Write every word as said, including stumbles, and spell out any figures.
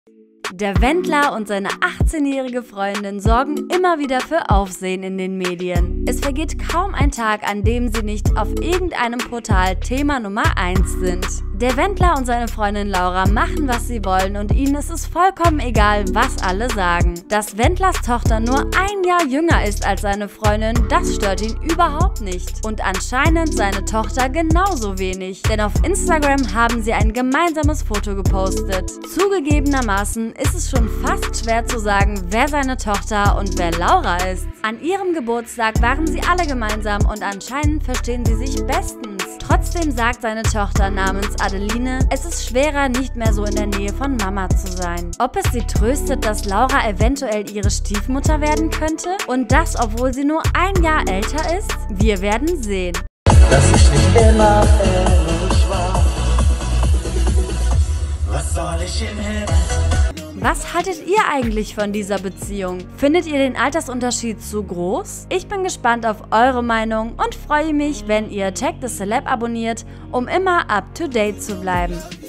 Der Wendler und seine achtzehnjährige Freundin sorgen immer wieder für Aufsehen in den Medien. Es vergeht kaum ein Tag, an dem sie nicht auf irgendeinem Portal Thema Nummer eins sind. Der Wendler und seine Freundin Laura machen, was sie wollen, und ihnen ist es vollkommen egal, was alle sagen. Dass Wendlers Tochter nur ein Jahr jünger ist als seine Freundin, das stört ihn überhaupt nicht. Und anscheinend seine Tochter genauso wenig, denn auf Instagram haben sie ein gemeinsames Foto gepostet. Zugegebenermaßen ist es schon fast schwer zu sagen, wer seine Tochter und wer Laura ist. An ihrem Geburtstag waren sie alle gemeinsam und anscheinend verstehen sie sich bestens. Trotzdem sagt seine Tochter namens Adeline, es ist schwerer, nicht mehr so in der Nähe von Mama zu sein. Ob es sie tröstet, dass Laura eventuell ihre Stiefmutter werden könnte? Und das, obwohl sie nur ein Jahr älter ist? Wir werden sehen. Dass ich nicht immer ehrlich war. Was soll ich im Himmel? Was haltet ihr eigentlich von dieser Beziehung? Findet ihr den Altersunterschied zu groß? Ich bin gespannt auf eure Meinung und freue mich, wenn ihr Check the Celeb abonniert, um immer up to date zu bleiben.